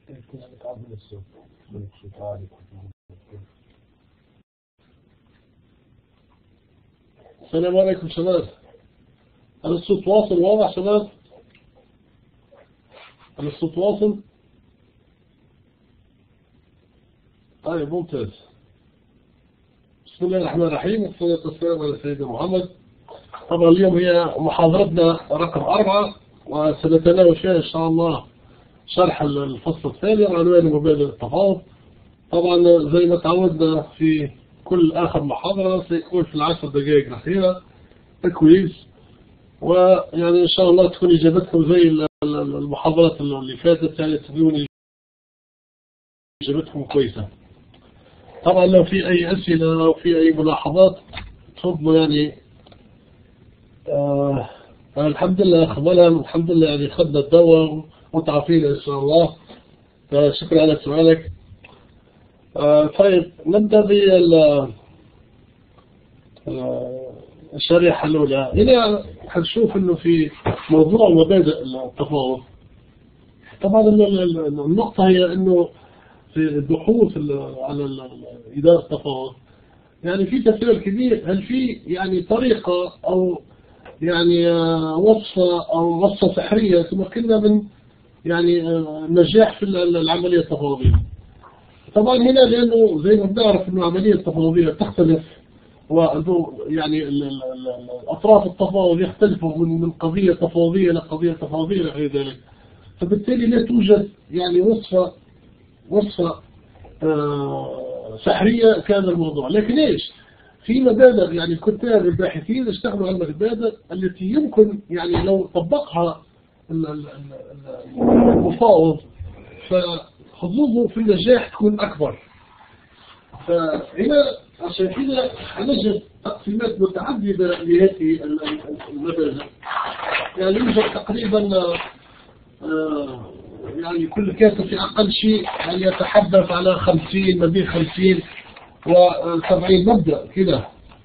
السلام عليكم شباب. هل الصوت واصل واضح شباب؟ هل الصوت واصل؟ طيب ممتاز. بسم الله الرحمن الرحيم، والصلاة والسلام على سيدنا محمد. طبعا اليوم هي محاضرتنا رقم 4، وسنتناول فيها إن شاء الله شرح الفصل الثاني عنوان مبادئ التفاوض. طبعا زي ما تعودنا في كل آخر محاضرة سيكون في ال10 دقائق الأخيرة تكويز، ويعني إن شاء الله تكون إجابتكم زي المحاضرات اللي فاتت، يعني تكون إجابتكم كويسة. طبعا لو في أي أسئلة أو في أي ملاحظات تفضلوا يعني. الحمد لله أخبرنا، الحمد لله يعني خدنا الدواء وتعافينا إن شاء الله، فشكرا على سؤالك. طيب نبدأ بالشريحة الأولى. هنا هنشوف إنه في موضوع مبادئ التفاوض. طبعا النقطة هي إنه في البحوث على إدارة التفاوض يعني في تساؤل كبير، هل في يعني طريقة أو يعني وصفة سحرية تمكننا من يعني النجاح في العملية التفاوضية؟ طبعا هنا لأنه زي ما بنعرف إنه العملية التفاوضية تختلف، يعني الأطراف التفاوض يختلفوا من قضية تفاوضية إلى قضية تفاوضية إلى غير ذلك، فبالتالي لا توجد يعني وصفة سحرية في هذا الموضوع. لكن إيش؟ في مبادئ يعني الكتاب الباحثين اشتغلوا على المبادئ التي يمكن يعني لو طبقها المفاوض فحظوظه في النجاح تكون أكبر. فهنا عشان كده نجد تقسيمات متعددة لهذه المبادئ. يعني يوجد تقريبا يعني كل كاتب في أقل شيء يعني يتحدث على 50 ما بين 50 و70 مبدأ كده.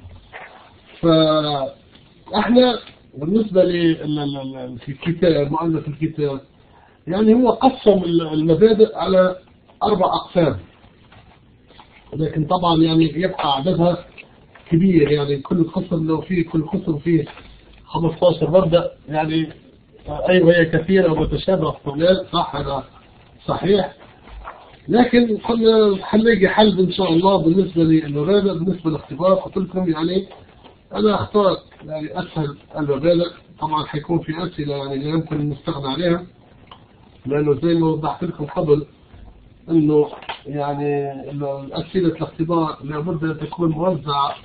فاحنا بالنسبة في الكتاب مؤلف الكتاب يعني هو قسم المبادئ على 4 أقسام، لكن طبعا يعني يبقى عددها كبير. يعني كل قسم لو فيه كل قسم فيه 15 مبدأ يعني أيوة هي كثيرة ومتشابهة احتمال، صح هذا صحيح، لكن هنلاقي حل إن شاء الله بالنسبة للمبادئ. بالنسبة للاختبار قلت لكم يعني أنا أختار يعني أسهل المبادئ. طبعا حيكون في أسئلة يعني لا يمكن أن نستغنى عليها، لأنه زي ما وضحت لكم قبل إنه يعني أسئلة الاختبار لابد أن تكون موزعة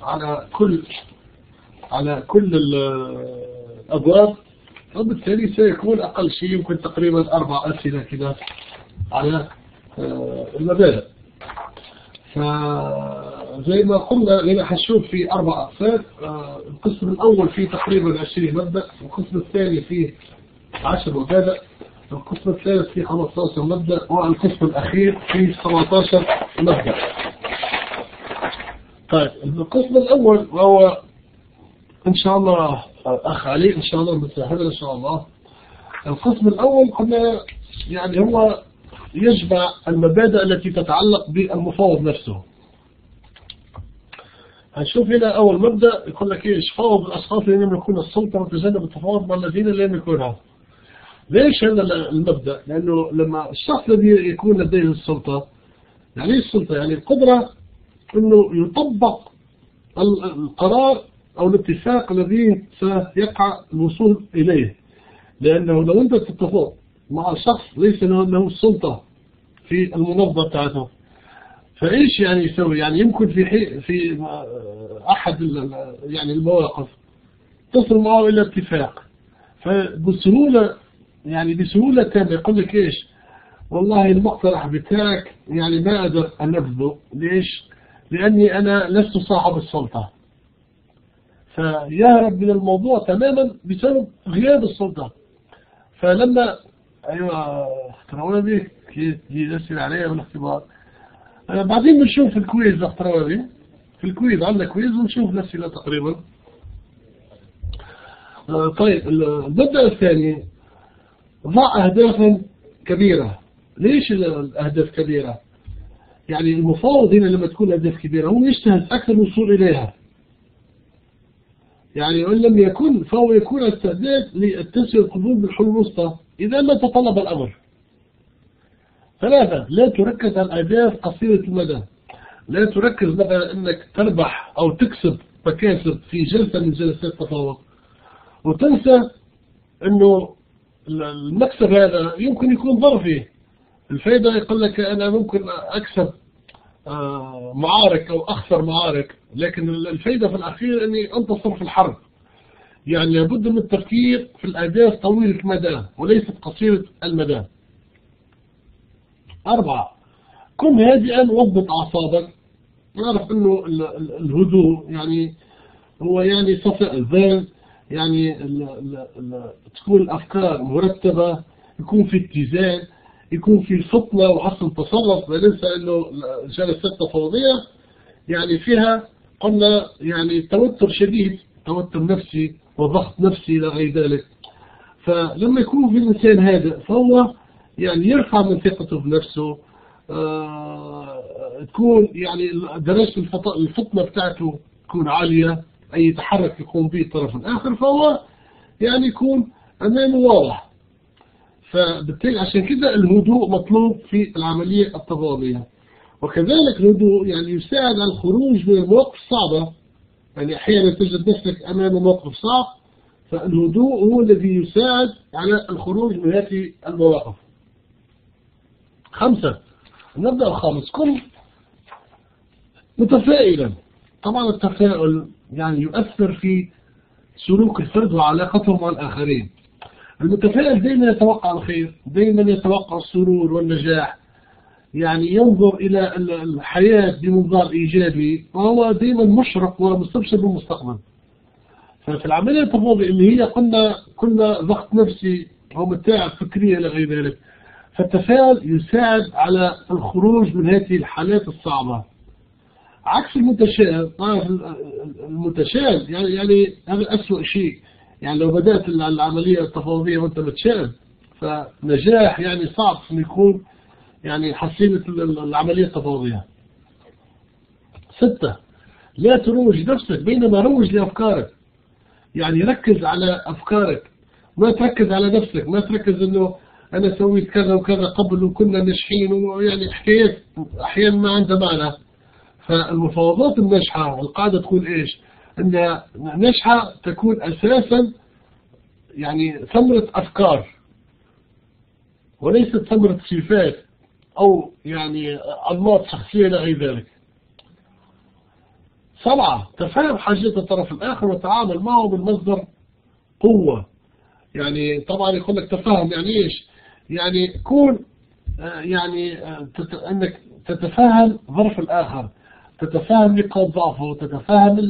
على كل الأبواب، وبالتالي سيكون أقل شيء يمكن تقريبا 4 أسئلة كده على المبادئ. فزي ما قلنا هنا حنشوف في 4 أقسام. القسم الأول فيه تقريبا 20 مبدأ، والقسم الثاني فيه 10 مبادئ، القسم الثالث فيه 15 مبدأ، والقسم الأخير فيه 17 مبدأ. طيب القسم الأول وهو إن شاء الله أخ علي إن شاء الله مساهل إن شاء الله. القسم الأول قلنا يعني هو يجمع المبادئ التي تتعلق بالمفاوض نفسه. هنشوف هنا أول مبدأ يقول لك إيش؟ فاوض الأشخاص الذين يملكون السلطة وتجنب التفاوض مع الذين لا يملكونها. ليش هذا المبدأ؟ لأنه لما الشخص الذي يكون لديه السلطة، يعني السلطة يعني القدرة إنه يطبق القرار أو الاتفاق الذي سيقع الوصول إليه. لأنه لو أنت تتفق مع شخص ليس له السلطة في المنظمة بتاعته، فإيش يعني يسوي؟ يعني يمكن في أحد يعني المواقف تصل معه إلى اتفاق، فبسهولة يعني بسهولة تامة يقول لك إيش؟ والله المقترح بتاعك يعني ما أقدر أنفذه. ليش؟ لأني أنا لست صاحب السلطة، فيهرب من الموضوع تماما بسبب غياب السلطة. فلما أيوة اختراونا بيه كي يسأل عليها بالاختبار، بعدين بنشوف الكويز اختراونا بيه في الكويز عندنا كويز ونشوف الأسئلة تقريبا. طيب المبدأ الثاني ضع أهدافا كبيرة. ليش الأهداف كبيرة؟ يعني المفاوض هنا لما تكون الأهداف كبيرة هو يجتهد أكثر الوصول إليها. يعني وإن لم يكن فهو يكون استعداد للتسوية والقبول بالحلول الوسطى إذا ما تطلب الأمر. 3. لا تركز على الأهداف قصيرة المدى. لا تركز مثلا أنك تربح أو تكسب مكاسب في جلسة من جلسات التفاوض وتنسى أنه المكسب هذا يمكن يكون ظرفي. الفائدة يقول لك أنا ممكن أكسب معارك أو أخسر معارك، لكن الفائدة في الأخير أني أنتصر في الحرب. يعني لابد من التفكير في الأهداف طويلة المدى وليست قصيرة المدى. 4. كن هادئا واضبط أعصابك. نعرف أنه الهدوء يعني هو يعني صفاء الذهن، يعني تكون الأفكار مرتبة، يكون في اتزان، يكون في فطنة وحسن تصرف. لا ننسى أنه الجلسات التفاوضية يعني فيها قلنا يعني توتر شديد، توتر نفسي وضغط نفسي إلى غير ذلك. فلما يكون في الإنسان هذا فهو يعني يرفع من ثقته بنفسه، تكون يعني درجة الفطنة بتاعته تكون عالية، أي تحرك يقوم به الطرف الآخر فهو يعني يكون أمامه واضح. فبالتالي عشان كده الهدوء مطلوب في العملية التفاوضية. وكذلك الهدوء يعني يساعد على الخروج من المواقف الصعبة. يعني أحيانا تجد نفسك أمام موقف صعب، فالهدوء هو الذي يساعد على الخروج من هذه المواقف. 5. المبدأ الخامس: كن متفائلا. طبعا التفاؤل يعني يؤثر في سلوك الفرد وعلاقته مع الآخرين. المتفائل دائما يتوقع الخير، دائما يتوقع السرور والنجاح، يعني ينظر إلى الحياة بمنظار إيجابي، وهو دائما مشرق ومستبشر بالمستقبل. ففي العملية التفاوضية اللي هي قلنا ضغط نفسي ومتاعب فكرية إلى غير ذلك، فالتفاؤل يساعد على الخروج من هذه الحالات الصعبة. عكس المتشائم. المتشائم يعني هذا أسوأ شيء. يعني لو بدأت العملية التفاوضية وأنت متشائم فنجاح يعني صعب أن يكون يعني حصيلة العملية التفاوضية. 6. لا تروج نفسك بينما روج لأفكارك. يعني ركز على أفكارك، ما تركز على نفسك، ما تركز أنه أنا سويت كذا وكذا قبل وكنا ناجحين، ويعني حكايات أحيانا ما عندها معنى. فالمفاوضات الناجحة القاعدة تقول إيش؟ أن ناجحة تكون أساسا يعني ثمرة أفكار وليست ثمرة صفات أو يعني أنماط شخصية إلى غير ذلك. 7. تفهم حاجات الطرف الآخر وتعامل معه بالمصدر قوة. يعني طبعا يقول لك تفهم يعني إيش؟ يعني كون يعني أنك تتفهم ظرف الآخر، تتفهم نقاط ضعفه، تتفهم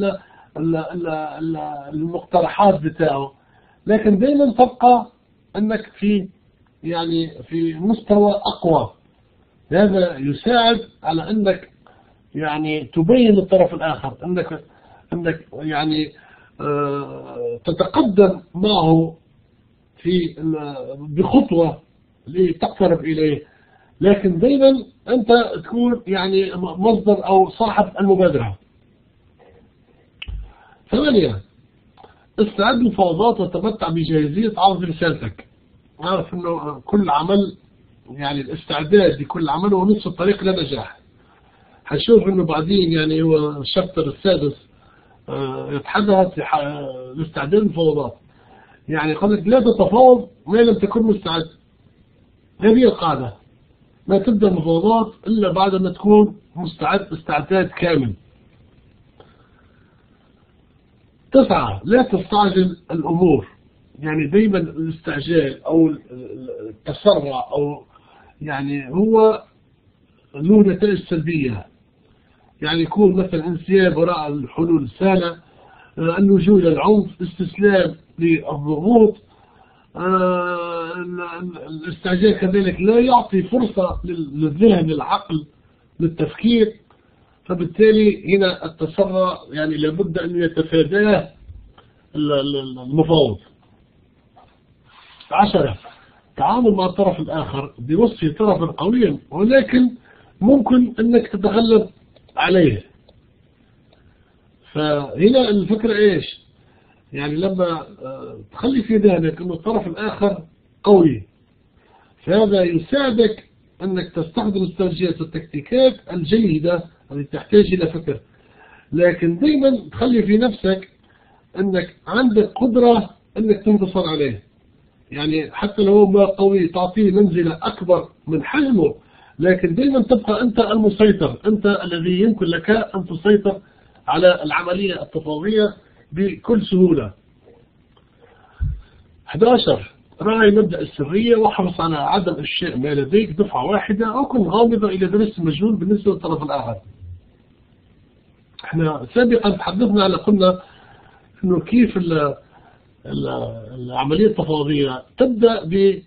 المقترحات بتاعه، لكن دائما تبقى أنك في يعني في مستوى أقوى. هذا يساعد على أنك يعني تبين للطرف الآخر أنك يعني تتقدم معه في بخطوة لتقترب إليه، لكن دائما أنت تكون يعني مصدر أو صاحب المبادرة. 8. استعد للمفاوضات وتمتع بجاهزية عرض رسالتك. أعرف أنه كل عمل يعني الاستعداد لكل عمل هو نصف الطريق للنجاح. هنشوف أنه بعدين يعني هو الشابتر السادس يتحدث لاستعداد المفاوضات. يعني يقول لك لا تتفاوض ما لم تكن مستعد. هذه القاعدة، ما تبدأ المفاوضات إلا بعد ما تكون مستعد استعداد كامل. 9. لا تستعجل الأمور. يعني دايما الاستعجال أو التسرع أو يعني هو له نتائج سلبية. يعني يكون مثلا انسياب وراء الحلول السهلة، اللجوء للعنف، استسلام للضغوط. الاستعجال كذلك لا يعطي فرصة للذهن للعقل للتفكير، فبالتالي هنا التسرع يعني لابد أن يتفاداه المفاوض. 10. التعامل مع الطرف الآخر بوصفه طرفا قويا، ولكن ممكن أنك تتغلب عليه. فهنا الفكرة إيش؟ يعني لما تخلي في ذهنك أن الطرف الآخر قوي، فهذا يساعدك أنك تستخدم الاستراتيجيات والتكتيكات الجيدة التي تحتاج إلى فكر. لكن دائما تخلي في نفسك أنك عندك قدرة أنك تنتصر عليه. يعني حتى لو هو ما قوي تعطيه منزلة أكبر من حجمه، لكن دائما تبقى أنت المسيطر، أنت الذي يمكن لك أن تسيطر على العملية التفاوضية بكل سهولة. 11. راعي مبدأ السرية واحرص على عدم إفشاء ما لديك دفعة واحدة، أو كن غامضة إلى درس المجهول بالنسبة للطرف الآخر. احنا سابقا تحدثنا على قلنا انه كيف العملية التفاوضية تبدأ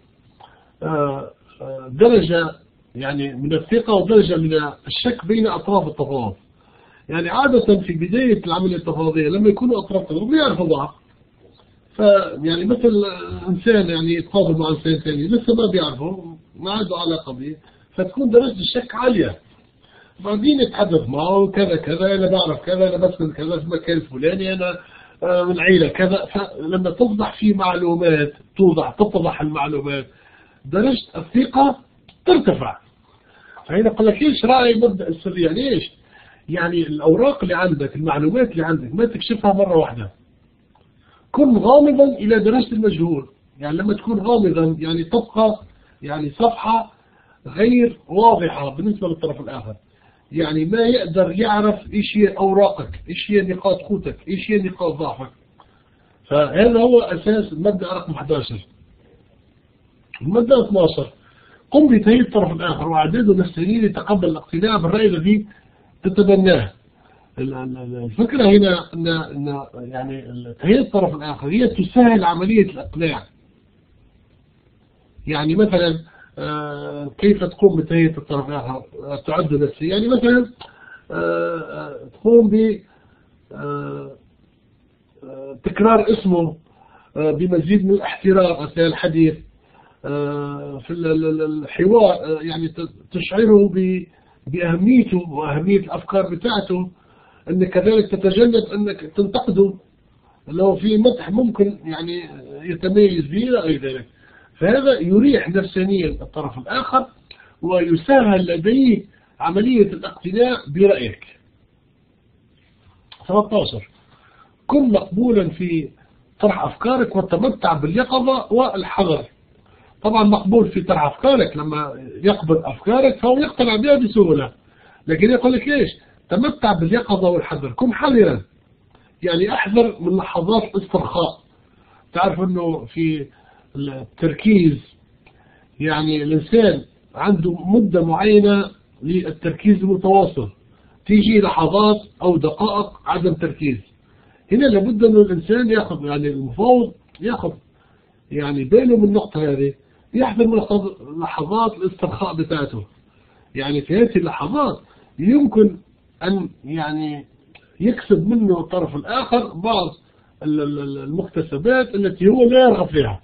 بدرجة يعني من الثقة ودرجة من الشك بين أطراف التفاوض. يعني عادة في بداية العملية التفاوضية لما يكونوا أطراف التفاوض بيعرفوا بعض، فيعني مثل إنسان يعني يتفاوض مع إنسان ثاني لسه ما بيعرفه، ما عنده علاقة به، فتكون درجة الشك عالية. بعدين يتحدث معه كذا كذا، أنا بعرف كذا، أنا بسكن كذا في المكان الفلاني، أنا من عيلة كذا. فلما توضح فيه معلومات تتضح المعلومات، درجة الثقة ترتفع. فهنا قال لك إيش راعي مبدأ السرية. يعني إيش؟ يعني الأوراق اللي عندك، المعلومات اللي عندك ما تكشفها مرة واحدة. كن غامضا إلى درجة المجهول. يعني لما تكون غامضا يعني تبقى يعني صفحة غير واضحة بالنسبة للطرف الآخر. يعني ما يقدر يعرف إيش هي أوراقك، إيش هي نقاط قوتك، إيش هي نقاط ضعفك. فهذا هو أساس المبدأ رقم 11. المبدأ 12. قم بتهيئة الطرف الآخر وإعداده نفسيا ليتقبل الاقتناع بالرأي الذي تتبناه. الفكرة هنا أن يعني تهيئة الطرف الآخر هي تسهل عملية الإقناع. يعني مثلا كيف تقوم بتهيئة الطرف الآخر؟ تعد نفسيا. يعني مثلا تقوم ب تكرار اسمه بمزيد من الاحترام أثناء الحديث في الحوار، يعني تشعره بأهميته وأهمية الأفكار بتاعته، أنك كذلك تتجنب أنك تنتقده لو في مدح ممكن يعني يتميز به إلى غير ذلك. فهذا يريح نفسانيا الطرف الآخر ويسهل لديه عملية الاقتناع برأيك. 13. كن مقبولا في طرح أفكارك والتمتع باليقظة والحذر. طبعا مقبول في طرح أفكارك، لما يقبل أفكارك فهو يقتنع بها بسهولة. لكن يقول لك إيش؟ تمتع باليقظة والحذر. كن حذرا، يعني أحذر من لحظات الاسترخاء. تعرف أنه في التركيز يعني الإنسان عنده مدة معينة للتركيز المتواصل، تيجي لحظات أو دقائق عدم تركيز. هنا لابد أن الإنسان يأخذ، يعني المفاوض يأخذ يعني باله من النقطة هذه، يحذر من لحظات الاسترخاء بتاعته. يعني في هذه اللحظات يمكن أن يعني يكسب منه الطرف الآخر بعض المكتسبات التي هو لا يرغب فيها.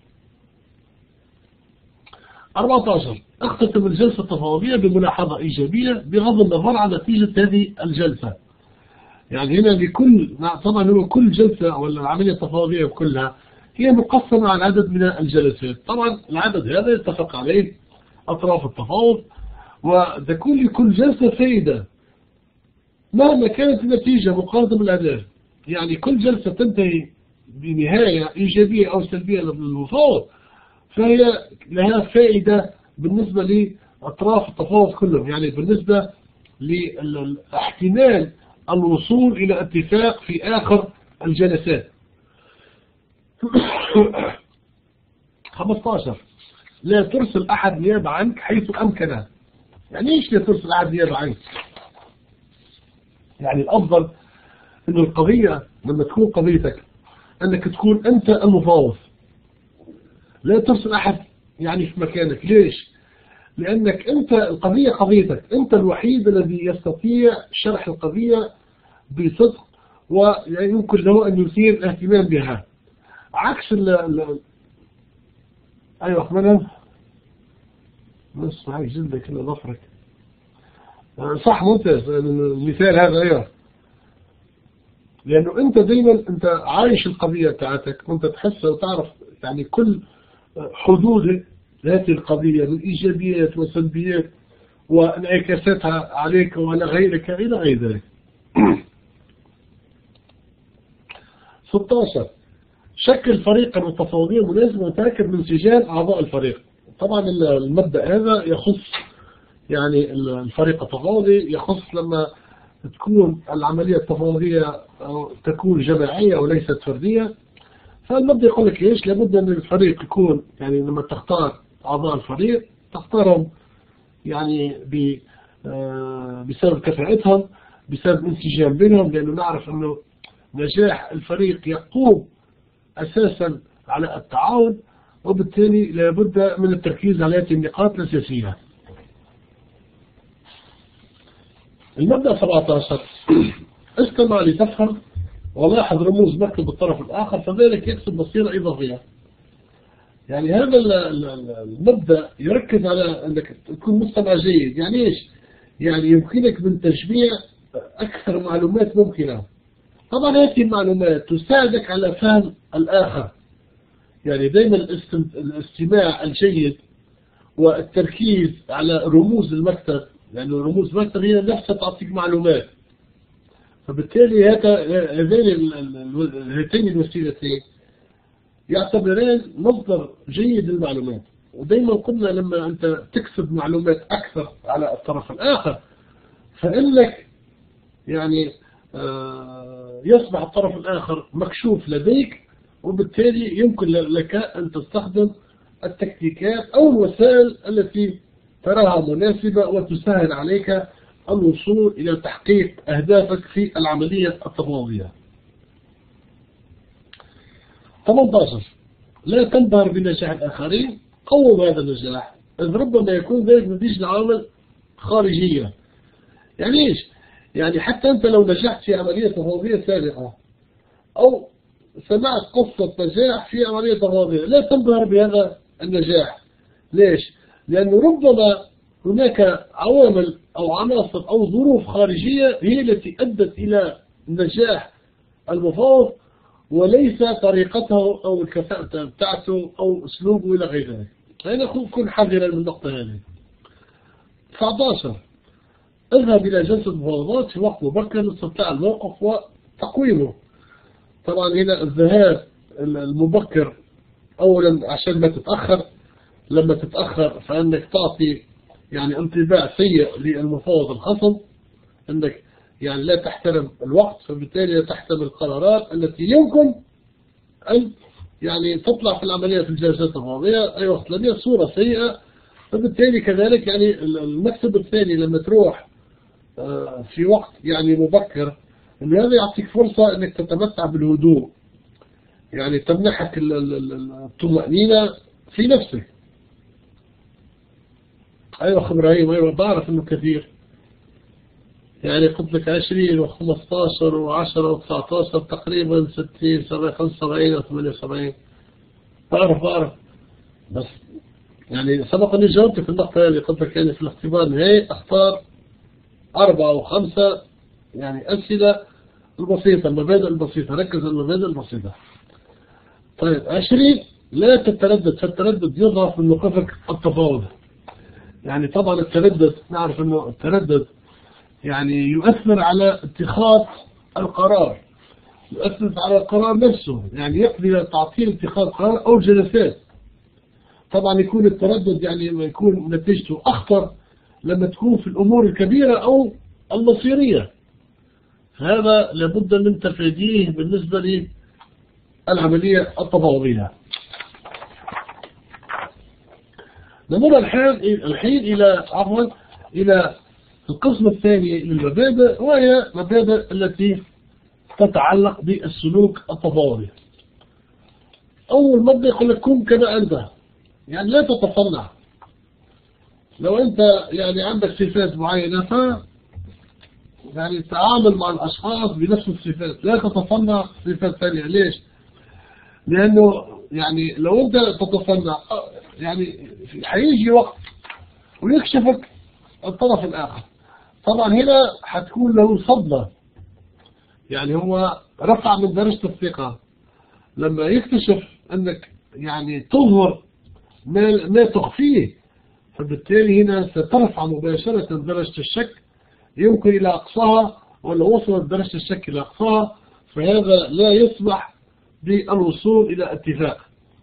14. اختتم الجلسة التفاوضية بملاحظة إيجابية بغض النظر عن نتيجة هذه الجلسة. يعني هنا لكل، طبعا هو كل جلسة ولا العملية التفاوضية كلها هي مقسمة على عدد من الجلسات. طبعا العدد هذا يتفق عليه أطراف التفاوض، وتكون لكل جلسة فائدة مهما كانت النتيجة مقارنة بالأداء. يعني كل جلسة تنتهي بنهاية إيجابية أو سلبية للمفاوض فهي لها فائدة بالنسبة لأطراف التفاوض كلهم، يعني بالنسبة لاحتمال الوصول إلى اتفاق في آخر الجلسات. 15. لا ترسل أحد نيابة عنك حيث أمكنه. يعني إيش لا ترسل أحد نيابة عنك؟ يعني الأفضل أن القضية لما تكون قضيتك أنك تكون أنت المفاوض، لا ترسل أحد يعني في مكانك. ليش؟ لأنك أنت القضية قضيتك، أنت الوحيد الذي يستطيع شرح القضية بصدق ويمكن له أن يثير الاهتمام بها، عكس أيوة أخبرنا بس معك جلدك كده ظفرك. صح ممتاز المثال هذا. ايوه لأنه أنت دايما أنت عايش القضية بتاعتك وأنت تحس وتعرف يعني كل حدود هذه القضية من إيجابيات وسلبيات وانعكاساتها عليك وعلى غيرك إلى غير ذلك. 16 شكل فريقا متفاوضيا مناسبا وتأكد من سجال أعضاء الفريق. طبعا المبدأ هذا يخص يعني الفريق التفاوضي، يخص لما تكون العملية التفاوضية أو تكون جماعية وليست فردية. فالمبدأ يقول لك إيش؟ لابد أن الفريق يكون يعني لما تختار أعضاء الفريق تختارهم يعني بسبب كفاءتهم، بسبب انسجام بينهم، لأنه نعرف أنه نجاح الفريق يقوم أساسا على التعاون، وبالتالي لابد من التركيز على هذه النقاط الأساسية. المبدأ 17 استمع لتفهم ولاحظ رموز مكتب الطرف الآخر فذلك يكسب بصيرة إضافية. يعني هذا المبدأ يركز على أنك تكون مستمع جيد. يعني إيش؟ يعني يمكنك من تجميع أكثر معلومات ممكنة. طبعا هذه المعلومات تساعدك على فهم الآخر. يعني دائما الاستماع الجيد والتركيز على رموز المكتب، لأنه يعني رموز المكتب هي نفسها تعطيك معلومات. فبالتالي هاتين الوسيلتين يعتبران مصدر جيد للمعلومات. ودايما قلنا لما أنت تكسب معلومات أكثر على الطرف الآخر فإنك يعني يصبح الطرف الآخر مكشوف لديك، وبالتالي يمكن لك أن تستخدم التكتيكات أو الوسائل التي تراها مناسبة وتسهل عليك الوصول إلى تحقيق أهدافك في العملية التفاوضية. 18 لا تنبهر بنجاح الآخرين، قوم هذا النجاح إذ ربما يكون ذلك نتيجة لعوامل خارجية. يعني إيش؟ يعني حتى أنت لو نجحت في عملية تفاوضية سابقة أو سمعت قصة نجاح في عملية تفاوضية لا تنبهر بهذا النجاح. ليش؟ لأنه ربما هناك عوامل أو عناصر أو ظروف خارجية هي التي أدت إلى نجاح المفاوض وليس طريقته أو الكفاءة بتاعته أو أسلوبه إلى غير ذلك. يعني كن حذرا من النقطة هذه. 19 اذهب إلى جلسة مفاوضات في وقت مبكر لاستطلاع الموقف وتقويمه. طبعا هنا الذهاب المبكر أولا عشان ما تتأخر. لما تتأخر فإنك تعطي يعني انطباع سيء للمفاوض الخصم، أنك يعني لا تحترم الوقت، فبالتالي لا تحترم القرارات التي يمكن أن يعني تطلع في العملية في الجلسات التفاوضية أي وقت، لأنها صورة سيئة. فبالتالي كذلك يعني المكتب الثاني لما تروح في وقت يعني مبكر إن هذا يعطيك فرصة أنك تتمتع بالهدوء، يعني تمنحك الطمأنينة في نفسك. أيوة أخي إبراهيم، أيوة بعرف إنه كثير، يعني قلت لك 20 و15 و10 و19 تقريبا 60 75 أو 78. بعرف بس يعني سبق أني جاوبت في النقطة هذه. قلت لك يعني في الاختبار النهائي أختار 4 أو 5 يعني أسئلة البسيطة، المبادئ البسيطة، ركز على المبادئ البسيطة. طيب 20 لا تتردد، فالتردد يضعف من موقفك التفاوض. يعني طبعا التردد نعرف أنه التردد يعني يؤثر على اتخاذ القرار، يؤثر على القرار نفسه، يعني يقضي على تعطيل اتخاذ قرار أو جلسات. طبعا يكون التردد يعني يكون نتيجته أخطر لما تكون في الأمور الكبيرة أو المصيرية. هذا لابد من تفاديه بالنسبة للعملية التفاوضية. نمر الحين إلى القسم الثاني للمبادئ، وهي المبادئ التي تتعلق بالسلوك التفاوضي. أول مبدأ يقول لك كن كما أنت، يعني لا تتصنع. لو أنت يعني عندك صفات معينة يعني تعامل مع الأشخاص بنفس الصفات، لا تتصنع صفات ثانية. ليش؟ لأنه يعني لو أنت تتصنع يعني هيجي وقت ويكشفك الطرف الآخر. طبعا هنا حتكون له صدمة، يعني هو رفع من درجة الثقة لما يكتشف أنك يعني تظهر ما تخفيه، فبالتالي هنا سترفع مباشرة درجة الشك يمكن إلى أقصاها، ولو وصلت درجة الشك إلى أقصاها فهذا لا يسمح بالوصول إلى اتفاق.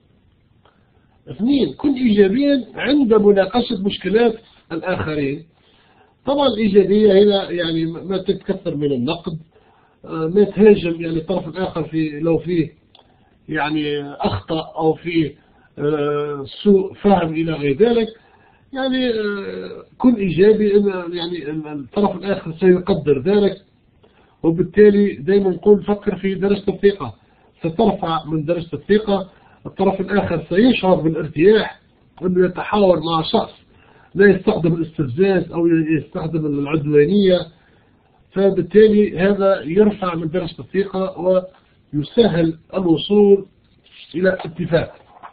2. كن إيجابيا عند مناقشة مشكلات الآخرين. طبعا الإيجابية هنا يعني ما تتكثر من النقد، ما تهاجم يعني الطرف الآخر في لو فيه يعني أخطأ أو فيه سوء فهم إلى غير ذلك. يعني كن إيجابي، إن يعني الطرف الآخر سيقدر ذلك، وبالتالي دائما نقول فكر في درجة الثقة، سترفع من درجة الثقة. الطرف الآخر سيشعر بالارتياح أنه يتحاور مع شخص لا يستخدم الاستفزاز أو يستخدم العدوانية، فبالتالي هذا يرفع من درجة الثقة ويسهل الوصول إلى اتفاق.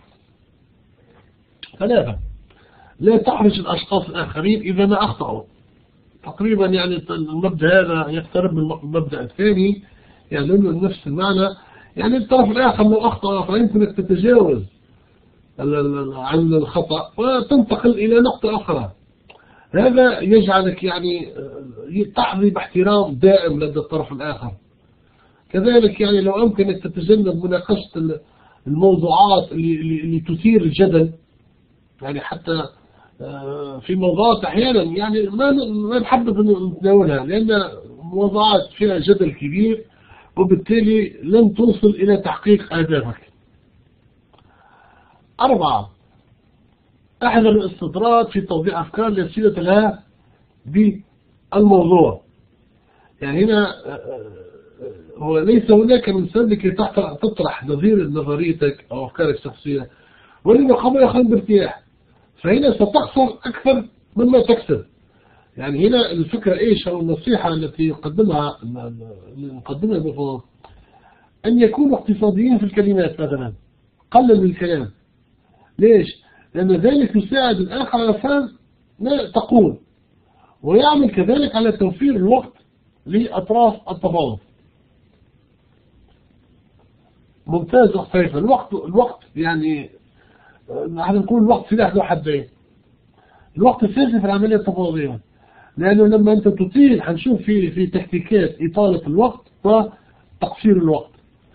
3. لا تحرج الأشخاص الآخرين إذا ما أخطأوا. تقريبا يعني المبدأ هذا يقترب من المبدأ الثاني، يعني له نفس المعنى. يعني الطرف الآخر لو أخطأ فيمكنك تتجاوز عن الخطأ وتنتقل إلى نقطة أخرى. هذا يجعلك يعني تحظي باحترام دائم لدى الطرف الآخر. كذلك يعني لو أمكنك تتجنب مناقشة الموضوعات اللي تثير الجدل، يعني حتى في موضوعات أحيانا يعني ما نحبذ أن نتناولها لأن موضوعات فيها جدل كبير، وبالتالي لن توصل إلى تحقيق أهدافك. 4. احذر الاستطراد في توضيح أفكار لا صلة لها بالموضوع. يعني هنا هو ليس هناك من سبب لكي تطرح نظريتك أو أفكارك الشخصية، ولكن قبل يخرج بارتياح، فهنا ستخسر أكثر مما تكسب. يعني هنا الفكرة إيش أو النصيحة التي نقدمها بفضل أن يكونوا اقتصاديين في الكلمات. مثلا قلل من الكلام. ليش؟ لأن ذلك يساعد الآخر على فهم ما تقول، ويعمل كذلك على توفير الوقت لأطراف التفاوض. ممتاز أخ سيف. الوقت يعني نحن نقول الوقت سلاح ذو حدين. الوقت أساسي في العملية التفاوضية، لأنه لما أنت تطيل هنشوف في تكتيكات إطالة الوقت وتقصير الوقت.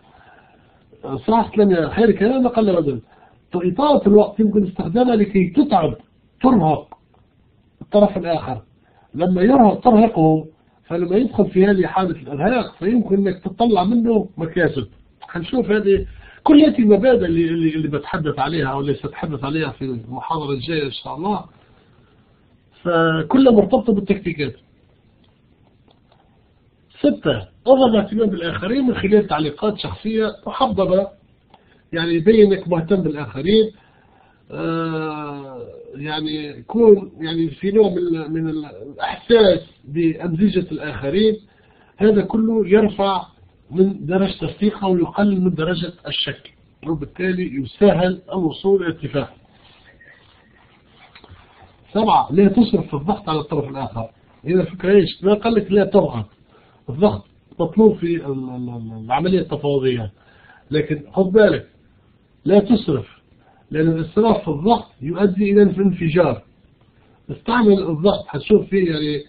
صح كلام خير كلام أقل بدل. إطالة الوقت يمكن استخدامها لكي ترهق الطرف الآخر. لما ترهقه، فلما يدخل في هذه حالة الإرهاق فيمكن أنك تطلع منه مكاسب. هنشوف هذه كل هذه المبادئ اللي بتحدث عليها أو اللي سأتحدث عليها في المحاضرة الجاية إن شاء الله، فكلها مرتبطة بالتكتيكات. 6. أظهر الاهتمام بالآخرين من خلال تعليقات شخصية محببة، يعني يبين انك مهتم بالآخرين. يعني يكون يعني في نوع من الإحساس بأمزجة الآخرين. هذا كله يرفع من درجة الثقة ويقلل من درجة الشك، وبالتالي يسهل الوصول إلى اتفاق. 7. لا تصرف في الضغط على الطرف الآخر. هنا الفكرة إيش؟ ما قال لك لا تضغط. الضغط مطلوب في العملية التفاوضية، لكن خذ بالك لا تسرف، لأن الإسراف في الضغط يؤدي إلى الانفجار. استعمل الضغط، هتشوف فيه يعني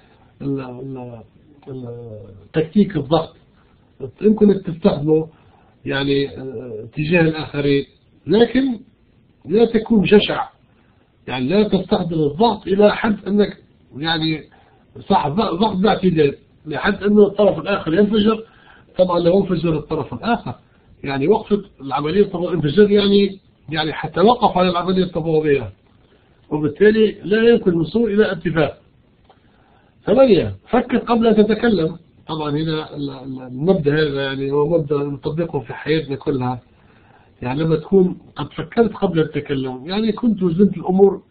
تكتيك الضغط يمكن أن تستخدمه يعني تجاه الآخرين، لكن لا تكون جشع. يعني لا تستخدم الضغط إلى حد أنك يعني صح ضغط باعتدال لحد أنه الطرف الآخر ينفجر. طبعا لو انفجر الطرف الآخر يعني وقفت العملية الانفجار يعني حتى وقف على العملية التفاوضية، وبالتالي لا يمكن الوصول إلى اتفاق. 8. فكر قبل أن تتكلم. طبعا هنا المبدأ هذا يعني هو مبدأ نطبقه في حياتنا كلها. يعني لما تكون قد فكرت قبل أن تتكلم، يعني كنت وزنت الأمور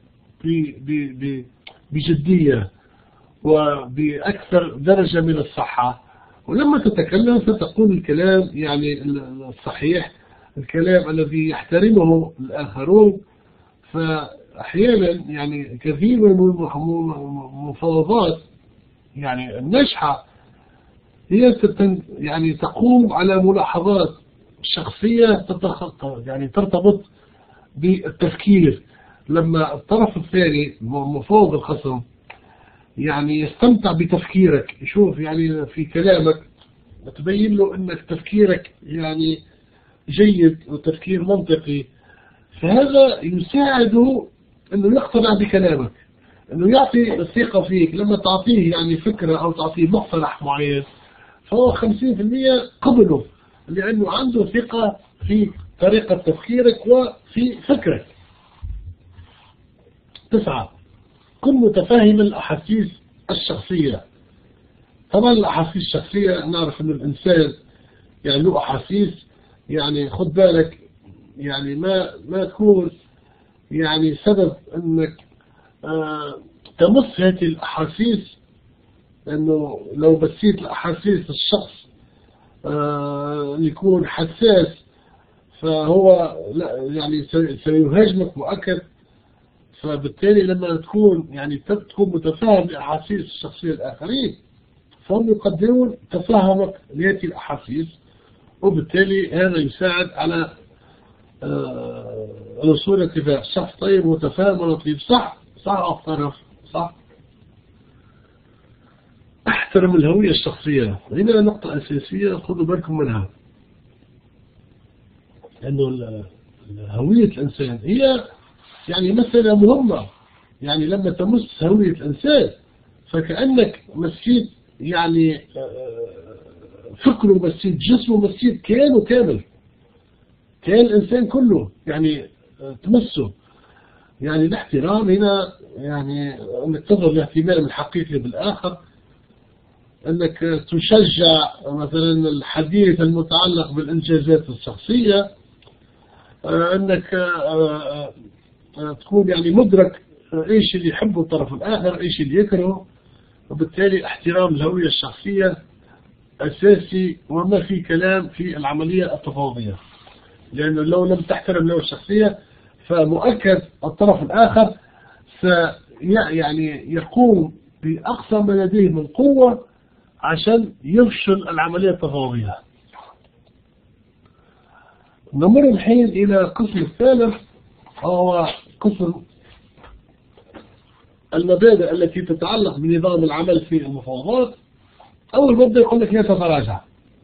بجدية وبأكثر درجة من الصحة، ولما تتكلم ستقول الكلام يعني الصحيح، الكلام الذي يحترمه الآخرون. أحيانا يعني كثير من المفاوضات يعني الناجحة هي يعني تقوم على ملاحظات شخصية يعني ترتبط بالتفكير. لما الطرف الثاني مفوض الخصم يعني يستمتع بتفكيرك، يشوف يعني في كلامك تبين له أنك تفكيرك يعني جيد وتفكير منطقي، فهذا يساعده أنه يقتنع بكلامك، أنه يعطي الثقة فيك. لما تعطيه يعني فكرة أو تعطيه مقترح معين فهو 50% قبله، لأنه عنده ثقة في طريقة تفكيرك وفي فكرك. 9. كن متفاهم الأحاسيس الشخصية. طبعا الأحاسيس الشخصية نعرف أن الإنسان يعني له أحاسيس، يعني خد بالك يعني ما تكون يعني سبب أنك تمس هذه الأحاسيس، أنه لو بسيت الأحاسيس الشخص يكون حساس فهو لا يعني سيهاجمك مؤكد. فبالتالي لما تكون يعني تكون متفاهم لأحاسيس الشخصية الآخرين فهم يقدرون تفهمك لهذه الأحاسيس، وبالتالي هذا يساعد على الوصول لاتفاق. شخص طيب متفاهم ولطيف. صح أفترض صح. احترم الهوية الشخصية. هنا نقطة أساسية خذوا بالكم منها، لأنه هوية الإنسان هي يعني مسألة مهمة. يعني لما تمس هوية الإنسان فكأنك مسيت يعني فكره، مسيت جسمه، مسيت كيانه كامل، كيان الإنسان كله يعني تمسه. يعني الاحترام هنا يعني أنك تظهر الاهتمام الحقيقي بالآخر، أنك تشجع مثلا الحديث المتعلق بالإنجازات الشخصية، أنك تكون يعني مدرك إيش اللي يحبه الطرف الآخر، إيش اللي يكرهه. وبالتالي احترام الهوية الشخصية أساسي وما في كلام في العملية التفاوضية، لأنه لو لم تحترم الهوية الشخصية فمؤكد الطرف الآخر يعني يقوم بأقصى ما لديه من قوة عشان يفشل العملية التفاوضية. نمر الحين إلى القسم الثالث، وهو قسم المبادئ التي تتعلق بنظام العمل في المفاوضات. أول مبدأ يقول لك لا تتراجع.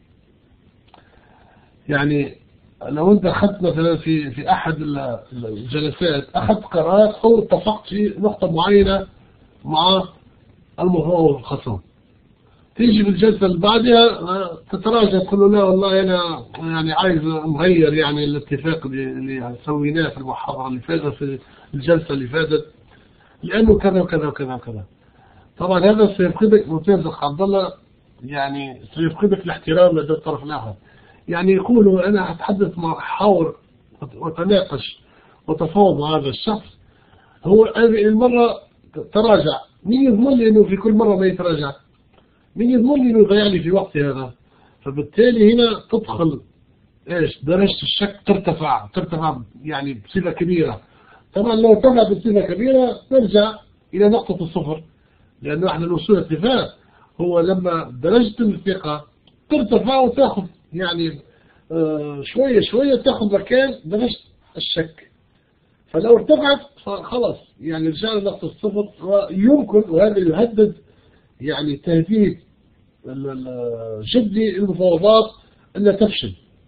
يعني لو أنت أخذت مثلا في أحد الجلسات أخذت قرار أو اتفقت في نقطة معينة مع المفاوض الخصم، تيجي في الجلسة اللي بعدها تتراجع تقول له لا والله أنا يعني عايز نغير يعني الاتفاق اللي سويناه في المحاضرة اللي فاتت في الجلسة اللي فاتت لأنه كذا وكذا وكذا وكذا. طبعا هذا سيفقدك ممتاز أخ عبد الله، يعني سيفقدك الاحترام لدى الطرف الآخر. يعني يقولوا أنا أتحدث مع حاور وتناقش وتفاوض مع هذا الشخص، هو هذه المرة تراجع، مين يضمن لي أنه في كل مرة ما يتراجع؟ مين يضمن لي أنه يضيع لي في وقتي هذا؟ فبالتالي هنا تدخل إيش درجة الشك ترتفع يعني بصفة كبيرة. طبعا لو ارتفعت بصفة كبيرة نرجع إلى نقطة الصفر، لأنه احنا الوصول اتفاق هو لما درجة الثقة ترتفع وتاخذ يعني شوية شوية تاخذ مكان درجة الشك. فلو ارتفعت خلاص يعني رجعنا لنقطة الصفر، ويمكن وهذا يهدد يعني تهديد جدي المفاوضات أنها تفشل.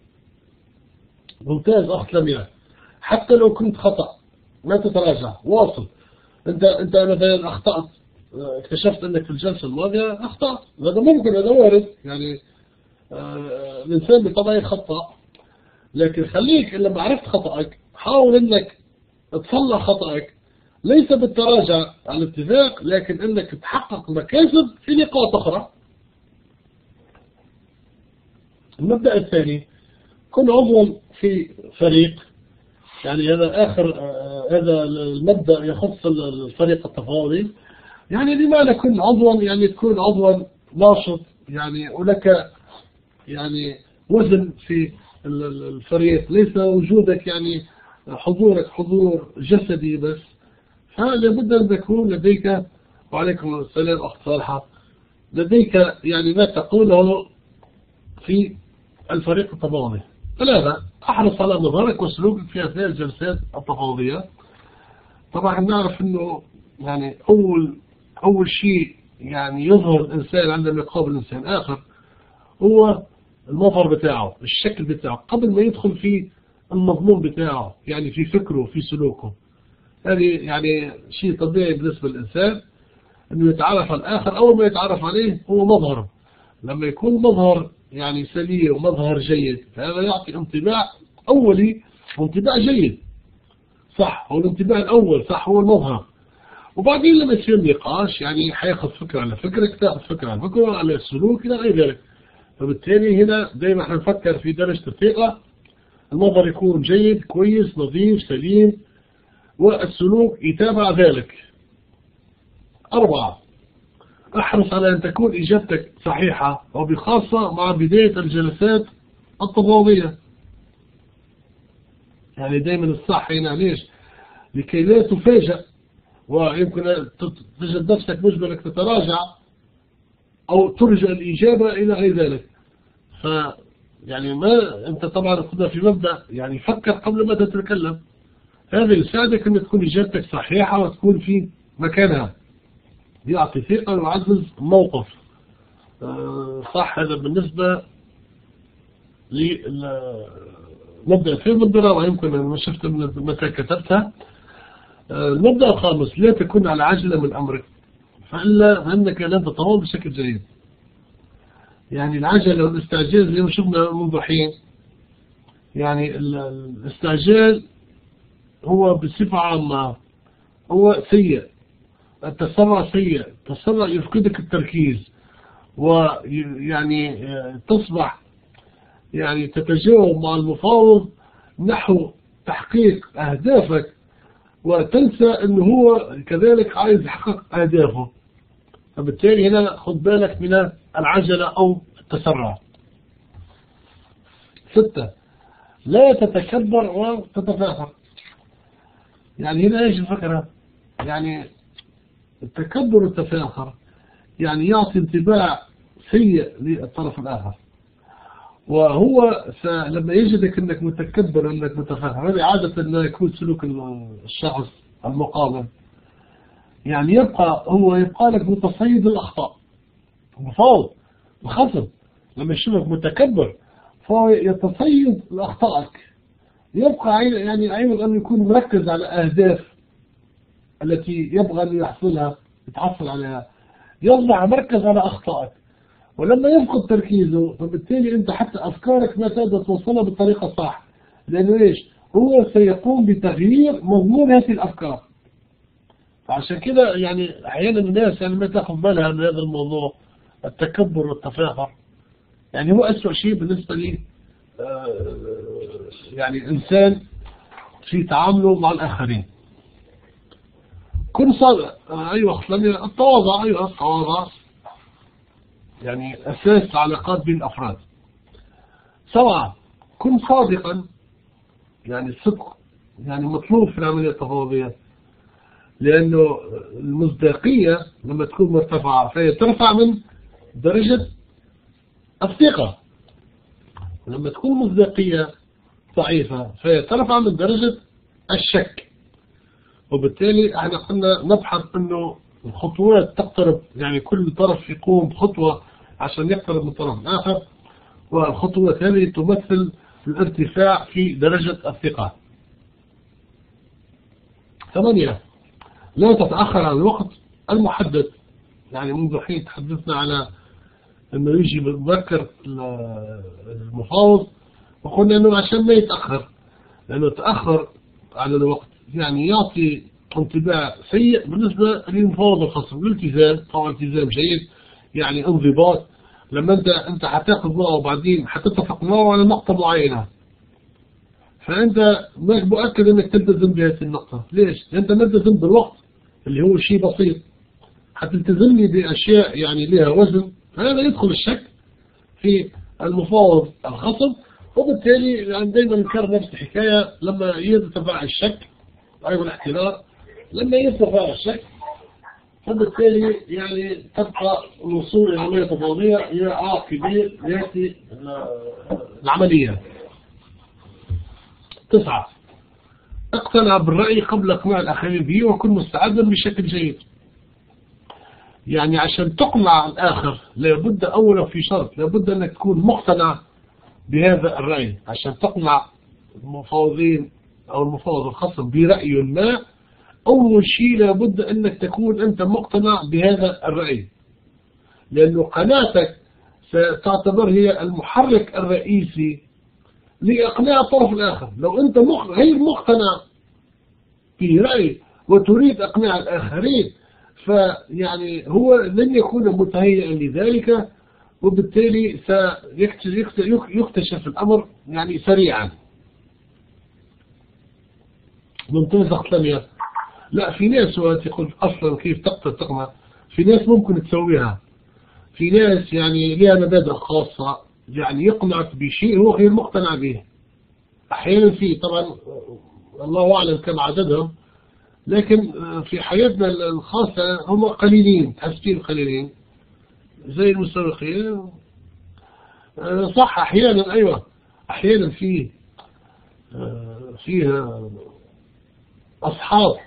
ممتاز أخت لمياء، حتى لو كنت خطأ ما تتراجع، واصل. أنت مثلا أخطأت، اكتشفت أنك في الجلسة الماضية أخطأت، هذا ممكن، هذا وارد، يعني الإنسان بطبعه يخطأ، لكن خليك لما عرفت خطأك حاول أنك تصلح خطأك، ليس بالتراجع عن الاتفاق لكن أنك تحقق مكاسب في نقاط أخرى. المبدأ الثاني، كن عضوا في فريق. يعني هذا المبدأ يخص الفريق التفاوضي. يعني لماذا كن عضوا؟ يعني تكون عضوا ناشط يعني ولك يعني وزن في الفريق، ليس وجودك يعني حضورك حضور جسدي بس، فلابد أن تكون لديك، وعليكم السلام أخت صالحة، لديك يعني ما تقوله في الفريق التفاوضي. ثلاثة، احرص على مظهرك وسلوكك في أثناء الجلسات التفاوضية. طبعا نعرف أنه يعني أول شيء يعني يظهر الإنسان عندما يقابل إنسان آخر هو المظهر بتاعه، الشكل بتاعه، قبل ما يدخل في المضمون بتاعه، يعني في فكره في سلوكه. هذه يعني شيء طبيعي بالنسبة للإنسان أنه يتعرف على الآخر. أول ما يتعرف عليه هو مظهره. لما يكون مظهر يعني سليم ومظهر جيد، فهذا يعطي انطباع أولي وانطباع جيد. صح، هو الانطباع الأول صح، هو المظهر. وبعدين لما يصير نقاش يعني حياخذ فكرة على فكرك، تاخذ فكرة على فكرة، على السلوك إلى غير ذلك. فبالتالي هنا دائما احنا نفكر في درجة الثقة. المظهر يكون جيد كويس نظيف سليم، والسلوك يتابع ذلك. 4، احرص على أن تكون إجابتك صحيحة، وبخاصة مع بداية الجلسات التفاوضية. يعني دائما الصح هنا ليش؟ لكي لا تفاجأ ويمكن تجد نفسك مجبر أنك تتراجع أو ترجع الإجابة إلى غير ذلك. يعني ما أنت طبعا كنا في مبدأ يعني فكر قبل ما تتكلم. هذا يساعدك أن تكون إجابتك صحيحة وتكون في مكانها، يعطي ثقة ويعزز الموقف. صح، هذا بالنسبة لمبدأ في المبدأ، ويمكن ما شفت متى كتبتها. المبدأ الخامس، لا تكون على عجلة من أمرك، فإنك لن تتطور بشكل جيد. يعني العجلة والاستعجال زي ما شفنا منذ حين، يعني الاستعجال هو بصفة عامة هو سيء. التسرع سيء، التسرع يفقدك التركيز، ويعني تصبح يعني تتجاوب مع المفاوض نحو تحقيق أهدافك، وتنسى أنه هو كذلك عايز يحقق أهدافه. فبالتالي هنا خد بالك من العجلة أو التسرع. 6، لا تتكبر وتتفاخر. يعني هنا ايش الفكرة؟ يعني التكبر والتفاخر يعني يعطي انطباع سيء للطرف الآخر، وهو لما يجدك انك متكبر انك متفاخر، هذه عادة انه يكون سلوك الشخص المقابل. يعني يبقى لك متصيد الأخطاء. المفاوض الخصم لما يشوفك متكبر فهو يتصيد أخطائك. يبقى يعني عيب أن يكون مركز على أهداف التي يبغى أن يتحصل عليها، يصبح مركز على أخطائك. ولما يفقد تركيزه فبالتالي أنت حتى أفكارك ما تقدر توصلها بالطريقة الصح، لأنه إيش؟ هو سيقوم بتغيير مضمون هذه الأفكار. فعشان كده يعني أحيانا الناس يعني ما تأخذ بالها من هذا الموضوع، التكبر والتفاخر. يعني هو أسوأ شيء بالنسبة لي يعني إنسان في تعامله مع الآخرين. كن صادق. أيوة التواضع. أيوة التواضع يعني أساس العلاقات بين الأفراد. 7، كن صادقا. يعني الصدق يعني مطلوب في العملية التفاوضية، لأنه المصداقية لما تكون مرتفعة فهي ترفع من درجة الثقة، ولما تكون مصداقية ضعيفة فهي ترفع من درجة الشك. وبالتالي احنا قلنا نبحث انه الخطوات تقترب، يعني كل طرف يقوم بخطوة عشان يقترب من الطرف الآخر، والخطوات هذه تمثل الارتفاع في درجة الثقة. 8، لا تتأخر عن الوقت المحدد. يعني منذ حين تحدثنا على انه يجي مبكر المفاوض، وقلنا انه عشان ما يتأخر، لانه تأخر على الوقت يعني يعطي انطباع سيء بالنسبة للمفاوض الخصم. الالتزام طبعا التزام جيد، يعني انضباط. لما انت حتاخذ معه وبعدين حتتفق معه على نقطة معينة، فانت مش مؤكد انك تلتزم بهذه النقطة. ليش؟ لأن انت ملتزم بالوقت اللي هو شيء بسيط، حتلتزمني بأشياء يعني لها وزن، فهذا يدخل الشك في المفاوض الخصم. وبالتالي يعني دائما نكرر نفس الحكاية، لما يرتفع الشك أو الاحتمال لما يرتفع الشك فبالتالي يعني تبقى الوصول إلى عملية تفاوضية هي عاقبة يأتي العملية. 9. اقتنع بالرأي قبل إقناع الآخرين به وكن مستعدا بشكل جيد. يعني عشان تقنع الآخر لابد أولا في شرط، لابد أنك تكون مقتنع بهذا الرأي. عشان تقنع المفاوضين أو المفاوض الخصم برأي ما، أول شيء لابد أنك تكون أنت مقتنع بهذا الرأي، لأنه قناعتك ستعتبر هي المحرك الرئيسي لإقناع الطرف الآخر. لو أنت غير مقتنع برأي وتريد إقناع الآخرين فيعني هو لن يكون متهيئا لذلك، وبالتالي سيكتشف الأمر يعني سريعا. ممتاز أختلمية. لا، في ناس تقول أصلا كيف تقدر تقنع، في ناس ممكن تسويها، في ناس يعني لها مبادئ خاصة يعني يقنعك بشيء هو غير مقتنع به. أحيانا في طبعا الله أعلم كم عددهم، لكن في حياتنا الخاصة هم قليلين، تحسين قليلين زي المستوقعين. صح أحيانا، أيوة أحيانا فيها أصحاب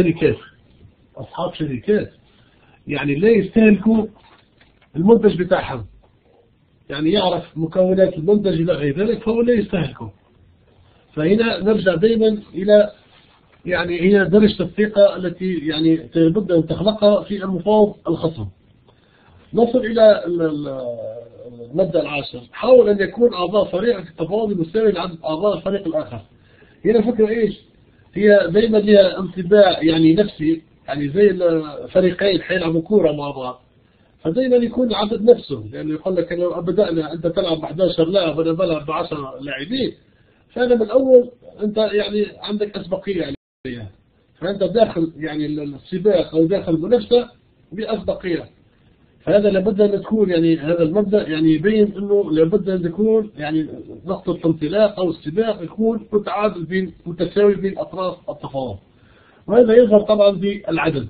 شركات يعني لا يستهلكوا المنتج بتاعهم، يعني يعرف مكونات المنتج إلى غير ذلك فهو لا يستهلكه. فهنا نرجع دائما إلى يعني هي درجة الثقة التي يعني لابد أن تخلقها في المفاوض الخصم. نصل إلى المبدأ 10. حاول أن يكون أعضاء فريق في التفاوض المساوي لعدد أعضاء الفريق الآخر. هنا الفكرة إيش؟ هي دائما لها انطباع يعني نفسي، يعني زي الفريقين حيلعبوا كورة مع بعض، فدائما يكون عدد نفسه، لأنه يقول لك لو بدأنا أنت تلعب ب 11 لاعب وأنا بلعب ب 10 لاعبين، فأنا من الأول أنت يعني عندك أسبقية عليها، فأنت داخل يعني السباق أو داخل المنافسة بأسبقية. فهذا لابد أن تكون يعني هذا المبدأ يعني يبين أنه لابد أن تكون يعني نقطة الانطلاق أو السباق يكون متساوي بين أطراف التفاوض، وهذا يظهر طبعا بالعدد.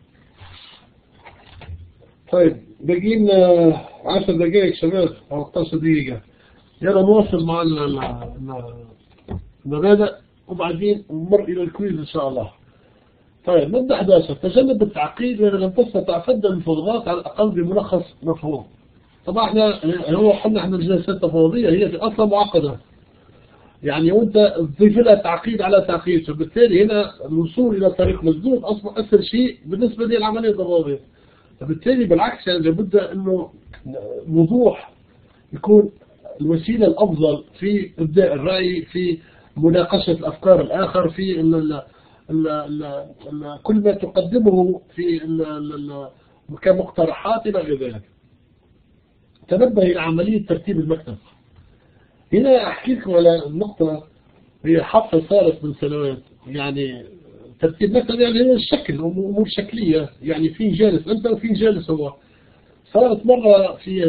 طيب باقيين 10 دقائق شباب أو 15 دقيقة، يلا نواصل مع المبادئ وبعدين نمر إلى الكويز إن شاء الله. طيب مبدأ 11. تجنب التعقيد وإذا لم تستطع فد المفاوضات على الأقل بملخص مفهوم. طبعا احنا قلنا احنا الجلسات التفاوضية هي في أصلا معقدة، يعني وانت تضيف لها تعقيد على تعقيد، فبالتالي هنا الوصول إلى طريق مسدود أصبح أسهل شيء بالنسبة للعملية التفاوضية. فبالتالي بالعكس يعني لابد أنه وضوح يكون الوسيلة الأفضل في إبداء الرأي، في مناقشة الأفكار الآخر، في كل ما تقدمه في كمقترحات إلى غير ذلك. تنبه إلى عملية ترتيب المكتب. هنا أحكي لكم على النقطة هي حفظ صارت من سنوات، يعني ترتيب مكتب يعني هو الشكل، أمور شكلية، يعني في جالس أنت وفي جالس هو. صارت مرة في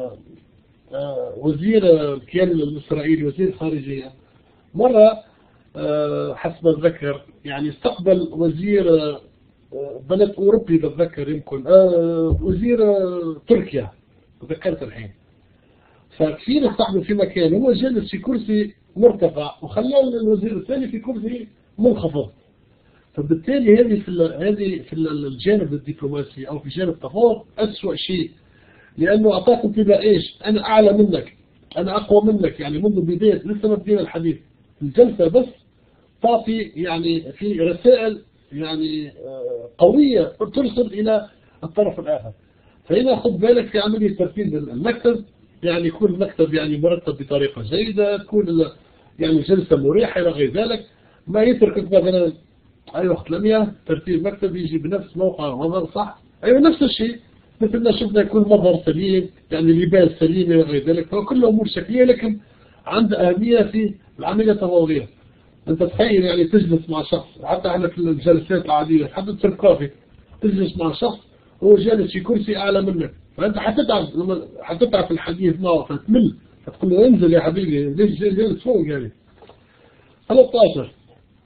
وزير الكيان الإسرائيلي وزير الخارجية مرة حسب الذكر يعني استقبل وزير بلد أوروبي بتذكر يمكن وزير تركيا تذكرت الحين، فكثير استقبل في مكان هو جالس في كرسي مرتفع وخلاه الوزير الثاني في كرسي منخفض. فبالتالي هذه في الجانب الدبلوماسي أو في جانب التفاوض أسوأ شيء، لأنه أعطاك انتباه إيش؟ أنا أعلى منك، أنا أقوى منك، يعني منذ بداية لسه ما بدينا الحديث الجلسة بس تعطي يعني في رسائل يعني قوية ترسل إلى الطرف الآخر. فهنا خد بالك في عملية ترتيب المكتب، يعني يكون المكتب يعني مرتب بطريقة جيدة، تكون يعني جلسة مريحة إلى غير ذلك، ما يترك مثلا أي وقت لمية ترتيب مكتب يجي بنفس موقع منظر صح، أيوة نفس الشيء مثل ما شفنا يكون مظهر سليم، يعني لباس سليم إلى غير ذلك، فكل أمور شكلية لكن عند أهمية في العملية التفاوضية. أنت تخيل يعني تجلس مع شخص، حتى احنا في الجلسات العادية حتى تشرب كافي تجلس مع شخص هو جالس في كرسي أعلى منك، فأنت حتتعب في الحديث معه فتمل، فتقول له انزل يا حبيبي ليش جالس فوق يعني. 13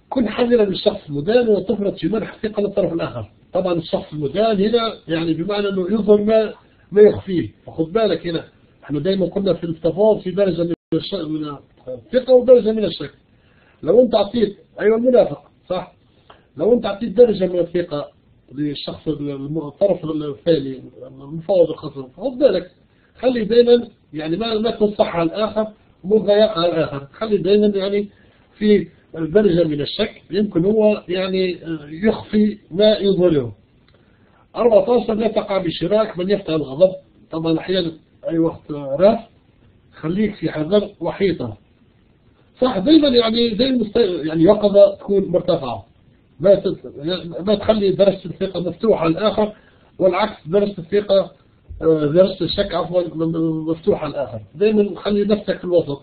كن حذرا من الشخص المدان ولا تفرط في منح ثقة للطرف الآخر. طبعا الشخص المدان هنا يعني بمعنى أنه يظهر ما يخفيه. فخذ بالك هنا احنا دائما قلنا في التفاوض في درجة من الثقة ودرجة من الشك. لو أنت أعطيت أيوة المنافق صح، لو أنت أعطيت درجة من الثقة للشخص الطرف الثاني المفاوض الخصم، خذ بالك خلي دائما يعني ما تنصح على الآخر ومضايق على الآخر، خلي دائما يعني في درجة من الشك يمكن هو يعني يخفي ما يظهره. 14 لا تقع بشراك من يفتح الغضب. طبعا أحيانا أي وقت راف خليك في حذر وحيطة صح، دائما يعني يعني يقظة تكون مرتفعة، ما تخلي درجة الثقة مفتوحة على الآخر، والعكس درجة الثقة درجة الشك عفوا مفتوحة على الآخر. دائما خلي نفسك في الوسط.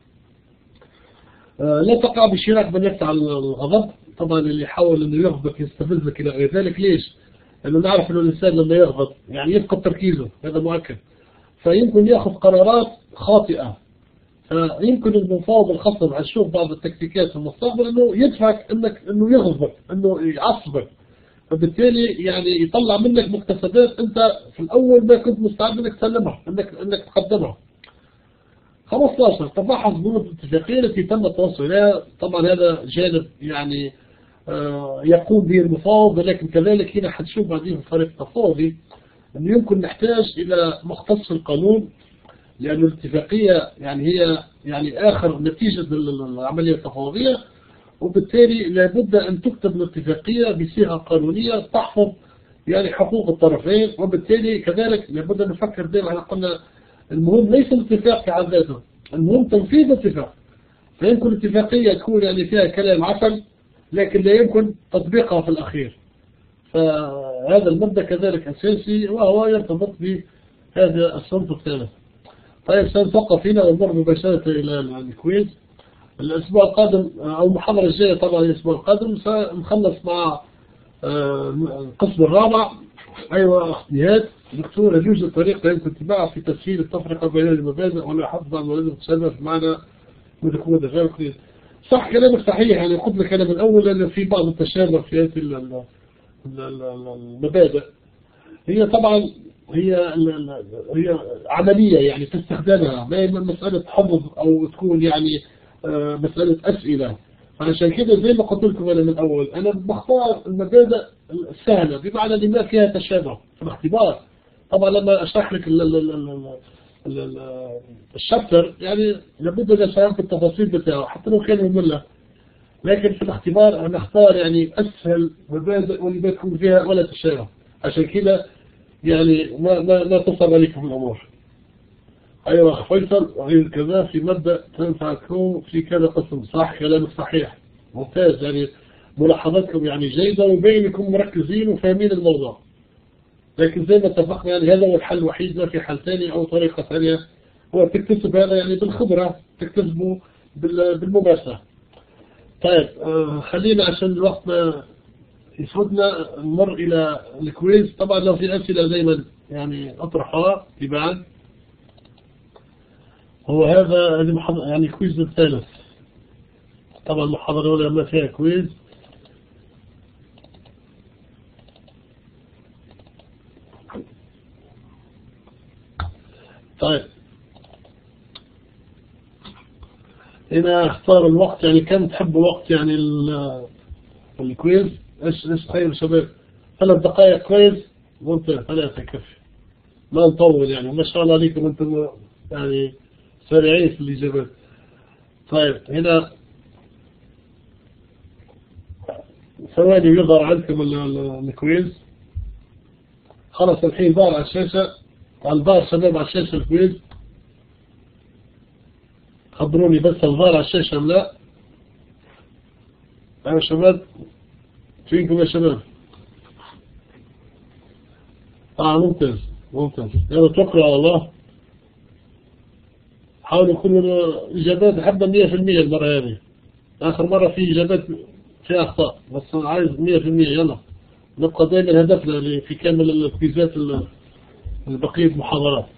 لا تقع بشراك من يفتح الغضب. طبعا اللي يحاول انه يغضب يستفزك الى غير ذلك. ليش؟ لانه نعرف انه الانسان لما يغضب يعني يفقد تركيزه، هذا مؤكد، فيمكن ياخذ قرارات خاطئة. فيمكن المفاوض الخصم هنشوف بعض التكتيكات في المستقبل انه يدفعك انه يغضبك، انه يعصبك، فبالتالي يعني يطلع منك مكتسبات انت في الاول ما كنت مستعد انك تسلمها، انك تقدمها. 15 تفحص بنود الاتفاقية التي تم التوصل إليها. طبعا هذا جانب يعني يقوم به المفاوض، ولكن كذلك هنا حنشوف بعدين في الفريق التفاوضي أنه يمكن نحتاج إلى مختص القانون، لأن الاتفاقية يعني هي يعني آخر نتيجة العملية التفاوضية، وبالتالي لابد أن تكتب الاتفاقية بصيغة قانونية تحفظ يعني حقوق الطرفين. وبالتالي كذلك لابد أن نفكر دائما، احنا قلنا المهم ليس الاتفاق في حد ذاته، المهم تنفيذ الاتفاق. فيمكن الاتفاقية تكون يعني فيها كلام عسل لكن لا يمكن تطبيقها في الأخير. فهذا المبدأ كذلك أساسي وهو يرتبط بهذا الصنف الثالث. طيب سنتوقف هنا ونمر مباشرة إلى الكويز. الأسبوع القادم أو المحاضرة الجاية طبعا الأسبوع القادم سنخلص مع القسم الرابع. أيوة نهاية دكتور، هل يوجد طريقة يمكن اتباعها في تسهيل التفرقة بين المبادئ ولا حفظ عن ولازم تسلف معنا مدخول الرجال؟ صح كلامك صحيح، يعني قلت لك أنا من الأول أن في بعض التشابه في هذه المبادئ. هي طبعا هي عملية يعني تستخدمها، ما هي مسألة حفظ أو تكون يعني مسألة أسئلة. عشان كده زي ما قلت لكم أنا من الأول أنا بختار المبادئ السهلة بمعنى اللي ما فيها تشابه في الاختبار. طبعا لما أشرح لك الشابتر يعني لابد أن أشرح في التفاصيل بتاعه حتى لو كان مملة، لكن في الاختبار أنا أختار يعني أسهل مبادئ واللي ما تكون فيها ولا تشابه. عشان كده يعني ما تصل عليكم الأمور. أيوة فيصل غير كذا في مبدأ تنفعكم في كذا قسم. صح كلامك صحيح ممتاز، يعني ملاحظاتكم يعني جيدة وبينكم مركزين وفاهمين الموضوع. لكن زي ما اتفقنا يعني هذا هو الحل الوحيد، ما في حل ثاني أو طريقة ثانية. هو تكتسب هذا يعني بالخبرة، تكتسبه بالممارسة. طيب خلينا عشان الوقت ما يفوتنا نمر إلى الكويز. طبعا لو في أسئلة دايما يعني أطرحها تباعا. هو هذا يعني الكويز الثالث. طبعا المحاضرة الأولى ما فيها كويز. طيب هنا اختار الوقت، يعني كم تحب الوقت يعني الكويز؟ ايش تخيل شباب؟ 3 دقائق كويز وانت 3 كفي، ما نطول يعني. ما شاء الله عليكم انتم يعني سريعين في الإجابات. طيب هنا ثواني يظهر عندكم الكويز. خلص الحين ظهر على الشاشة، على الظهر شباب على الشاشة الكويز. خبروني بس الظهر على الشاشة ام لا؟ أيوة شباب فينكم يا شباب؟ ممتاز ممتاز. يلا توكلوا على الله، حاولوا يكونوا إجابات حبة 100% المرة هذه. آخر مرة في إجابات في أخطاء، بس عايز 100%. يلا نبقى دائما هدفنا في كامل الكويزات البقية المحاضرات.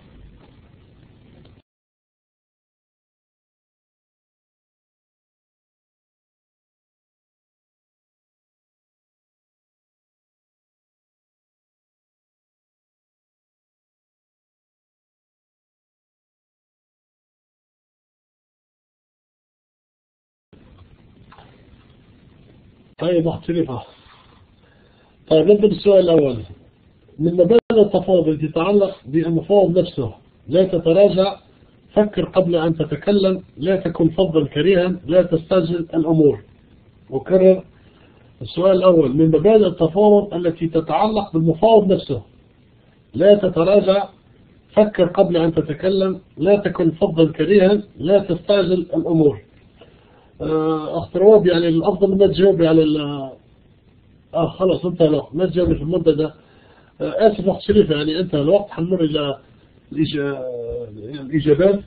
طيب مختلفة. طيب نبدأ بالسؤال الأول. من مبادئ التفاوض التي تتعلق بالمفاوض نفسه: لا تتراجع، فكر قبل أن تتكلم، لا تكن فظا كريها، لا تستعجل الأمور. أكرر السؤال الأول: من مبادئ التفاوض التي تتعلق بالمفاوض نفسه: لا تتراجع، فكر قبل أن تتكلم، لا تكن فظا كريها، لا تستعجل الأمور. أخت رواب، يعني الأفضل ما تجاوبي على خلاص أنت ما تجاوبي في المدة ده. آسف أخت شريفة، يعني أنت الوقت حنمر إلى الإجابات.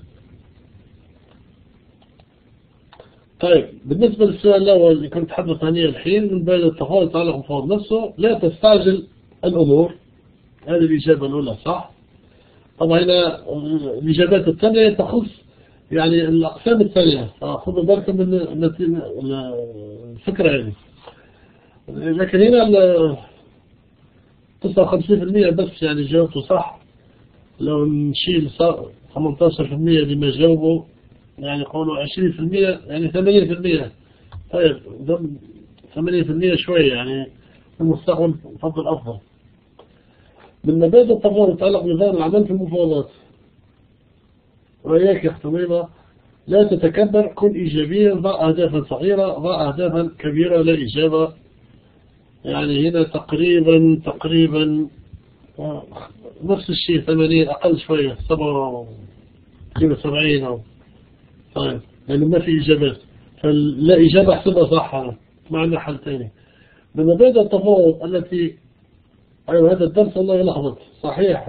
طيب بالنسبة للسؤال الأول اللي كنت حدث عنه الحين: من بين التفاوض يتعلق بالمفاوض نفسه لا تستعجل الأمور. هذه الإجابة الأولى صح. طبعا هنا الإجابات الثانية تخص يعني الأقسام الثانية، فخذوا بالكم من الفكرة هذه. لكن هنا 59% بس يعني جاوبتوا صح. لو نشيل 18% اللي ما جاوبوا، يعني قولوا 20%، يعني 80%. طيب 80% شوية، يعني في المستقبل فضل أفضل. من مبادئ التفاوض يتعلق بنظام العمل في المفاوضات: وإياك يا أخت طويلة، لا تتكبر، كن إيجابيا، ضع أهدافا صغيرة، ضع أهدافا كبيرة. لا إجابة. يعني هنا تقريبا نفس الشيء، 80 أقل شوية، 77 أو. طيب لأنه ما في إجابات، فلا إجابة أحسبها صح. ما عندنا حل ثاني. من مبادئ التفاوض التي أيوة هذا الدرس الله يلخبط صحيح.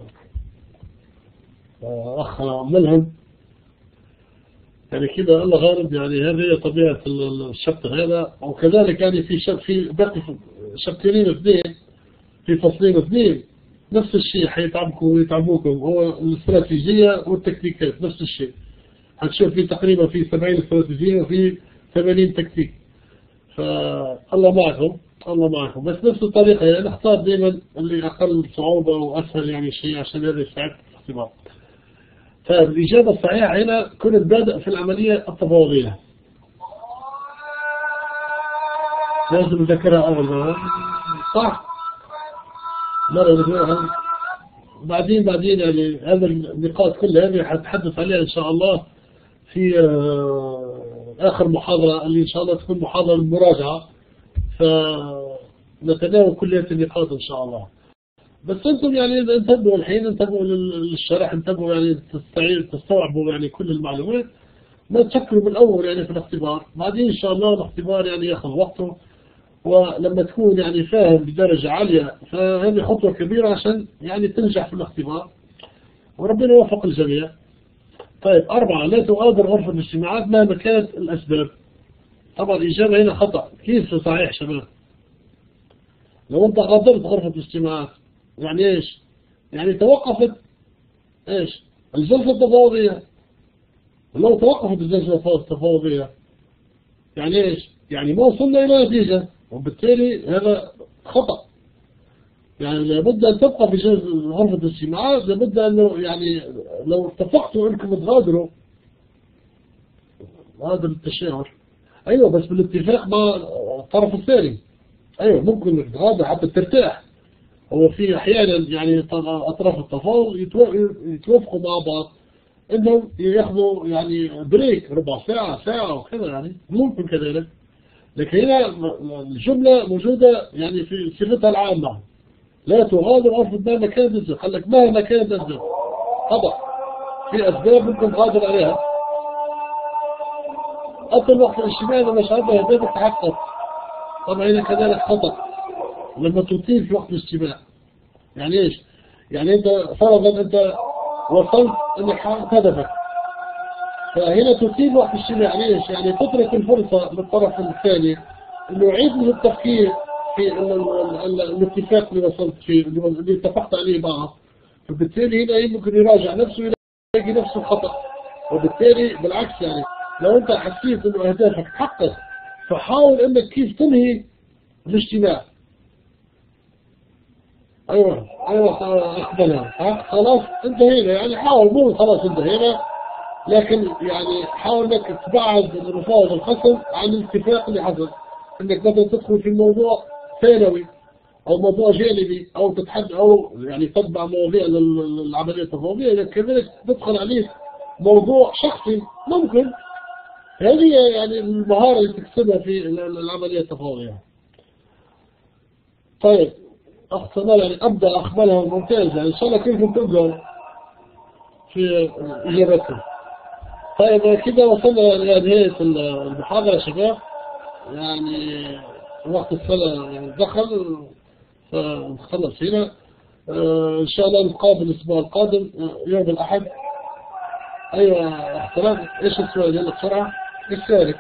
أخ ملهم، يعني كده الله غالب، يعني هذه هي طبيعة الشابتر هذا. وكذلك يعني في باقي شابترين اثنين، في فصلين اثنين نفس الشيء حيتعبكم ويتعبوكم، هو الاستراتيجية والتكتيكات نفس الشيء. هتشوف في تقريبا في 70 استراتيجية وفي 80 تكتيك. فالله معكم، الله معكم. بس نفس الطريقة يعني نختار دائما اللي أقل صعوبة وأسهل يعني شيء، عشان هذا يساعد في الاختبار. فالإجابة الصحيحة هنا: كن البادئ في العملية التفاوضية. لازم نذكرها أول مرة صح؟ مرة نذكرها بعدين يعني هذا النقاط كلها هذه حتحدث عليها إن شاء الله في آخر محاضرة، اللي إن شاء الله تكون محاضرة المراجعة، فنتناول كل هذه النقاط إن شاء الله. بس أنتم يعني انتبهوا الحين، انتبهوا للشرح، انتبهوا يعني تستوعبوا يعني كل المعلومات، ما تفكروا بالأول يعني في الاختبار. بعدين إن شاء الله الاختبار يعني يأخذ وقته، ولما تكون يعني فاهم بدرجة عالية فهذه خطوة كبيرة عشان يعني تنجح في الاختبار، وربنا يوفق الجميع. طيب 4: لا تغادر غرفة الاجتماعات مهما كانت الأسباب. طبعا الإجابة هنا خطأ. كيف صحيح شباب؟ لو أنت غادرت غرفة الاجتماعات يعني إيش؟ يعني توقفت إيش؟ الجلسة التفاوضية. لو توقفت الجلسة التفاوضية يعني إيش؟ يعني ما وصلنا إلى نتيجة، وبالتالي هذا خطأ. يعني لابد أن تبقى في غرفة الاجتماعات، لابد أنه يعني لو اتفقتوا أنكم تغادروا، هذا التشاور. أيوة بس بالاتفاق مع الطرف الثاني. أيوة ممكن تغادر حتى ترتاح. هو في أحيانا يعني أطراف التفاوض يتوافقوا مع بعض إنهم يأخذوا يعني بريك ربع ساعة ساعة وكذا، يعني ممكن كذلك. لكن هنا الجملة موجودة يعني في صيغتها العامة: لا تغادر غرفة مهما كانت الأسباب. قال لك مهما كانت الأسباب. طبعا في أسباب ممكن تغادر عليها. أصل وقت الاجتماع إذا مش عندها أهدافك تحقق. طبعا هنا كذلك خطأ لما تطيل في وقت الاجتماع. يعني إيش؟ يعني أنت فرضا أنت وصلت أنك حققت هدفك، فهنا تطيل وقت الاجتماع. يعني إيش؟ يعني تترك الفرصة للطرف الثاني إنه يعيد من التفكير في الاتفاق اللي وصلت فيه، اللي اتفقت عليه معه. فبالتالي هنا يمكن يراجع نفسه، يلاقي نفسه خطأ. وبالتالي بالعكس، يعني لو أنت حسيت إنه أهدافك تحقق، فحاول إنك كيف تنهي الاجتماع. أيوة أخبرها خلاص انتهينا، يعني حاول، مو خلاص انتهينا، لكن يعني حاول إنك تبعد المفاوض الخصم عن الاتفاق اللي حصل. انك مثلا تدخل في موضوع ثانوي او موضوع جانبي او تتحدث او يعني تتبع مواضيع للعملية التفاوضية، اذا كذلك تدخل عليه موضوع شخصي ممكن. هذه يعني المهارة اللي تكسبها في العملية التفاوضية. طيب أخت سمال يعني أبدأ أخبارها ممتازة إن شاء الله. كيف تبدأ في إجابتها؟ طيب كده وصلنا لنهاية المحاضرة يا شباب. يعني وقت الصلاة يعني دخل فنخلص هنا. إن شاء الله نتقابل الأسبوع القادم يوم الأحد. أيوة أخت سمال، إيش السؤال؟ يلا بسرعة، إيش سؤالك؟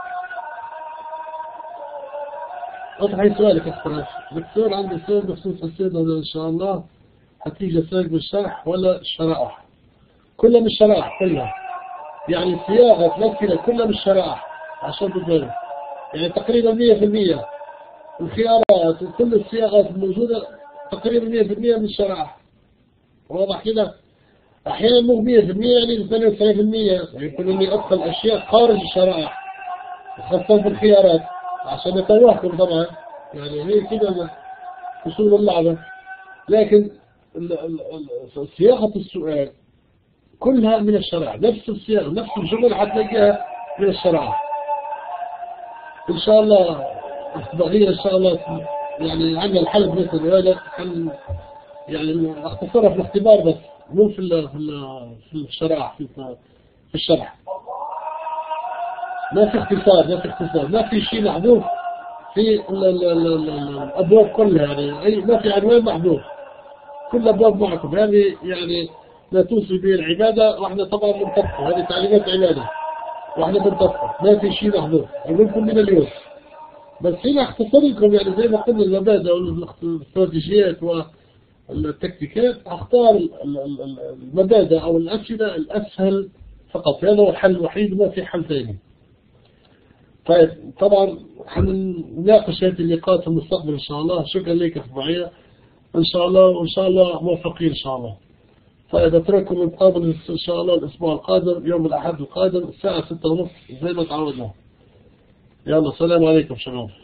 اطرحي سؤالك يا أخي. دكتور عندي سؤال بخصوص السيدة إن شاء الله هتيجي سائق بالشرح ولا الشرائح؟ كلها من الشرائح كلها، يعني صياغة الأسئلة كلها من الشرائح عشان تدرس. يعني تقريبا 100% الخيارات وكل الصياغات الموجودة تقريبا 100% من الشرائح. واضح كده؟ أحيانا مو 100% يعني 98% يكون إني أدخل أشياء خارج الشرائح خاصة في الخيارات عشان نتوهكم طبعا. يعني هي كده أصول اللعبة. لكن صياغة السؤال كلها من الشرائع، نفس الصياغة نفس الجمل حتلاقيها من الشرائع إن شاء الله. بقية إن شاء الله يعني عندنا الحل مثل هذا يعني اختصرها في الاختبار بس مو في الشرائع في الشرح. ما في اختصار، ما في شيء محذوف في الأبواب كلها. يعني ما في عنوان محذوف، كل أبواب معكم. هذه يعني لا توصي به العبادة وإحنا طبعا بنطبقه. هذه تعليمات عبادة وإحنا بنطبقه، ما في شيء محذوف. أقول لكم من اليوم بس هنا اختصر لكم يعني زي ما قلنا المبادئ والاستراتيجيات والتكتيكات. اختار المبادئ أو الأسئلة الأسهل فقط. هذا هو الحل الوحيد، ما في حل ثاني. طيب طبعا حنناقش هذه اللقاءات في المستقبل إن شاء الله. شكرا لك أخت معية إن شاء الله، وإن شاء الله موفقين إن شاء الله. طيب أترككم نتقابل إن شاء الله الأسبوع القادم يوم الأحد القادم الساعة 6:30 زي ما تعودنا. يلا السلام عليكم شباب.